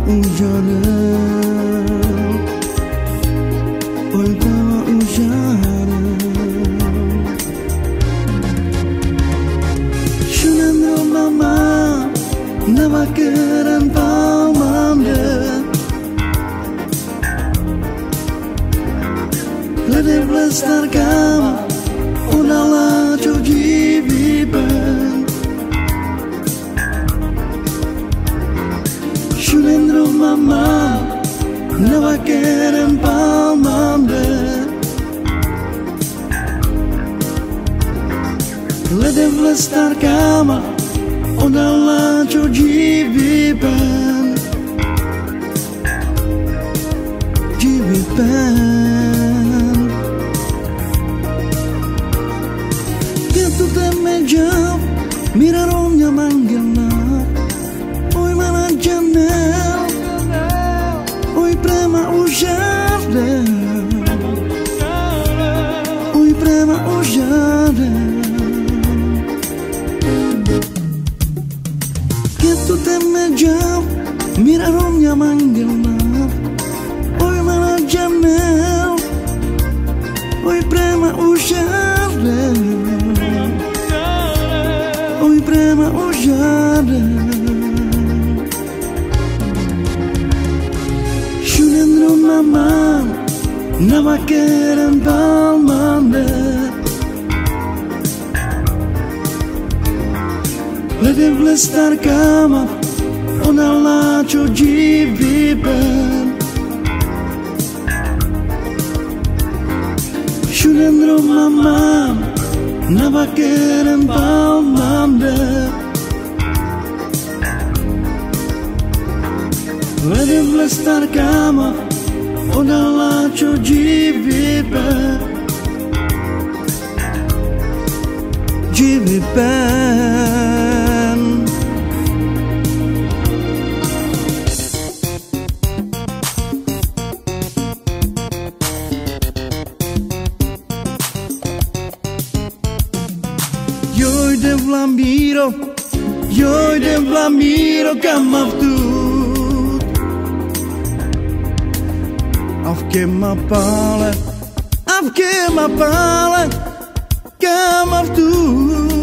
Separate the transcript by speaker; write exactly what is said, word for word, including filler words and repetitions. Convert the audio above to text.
Speaker 1: ujarım, oy prema ujarım. Şunun mama, ne bakaran palmamda. Let melestarikan unalah kehidupan. Şunun mama, ne bakaran palmamda. Let melestarikan unalah kehidupan. Kehidupan. Tu te me jauh, miraromnya manggilna. Oi mana janel, oi prema ujada, oi prema ujada. Que tu te me jauh, miraromnya manggilna. Oi mana janel, oi prema ujada. Oi prema ujada. Şunun mama, ne bakaran palmamda. Let melestarikan unalah kehidupan. Şunun mama, ne bakaran palmamda. Let melestarikan unalah kehidupan. Kehidupan. Yo de Vlamiro, yo de Vlamiro kamavtut. Avke ma pale, avke ma pale kamavtut.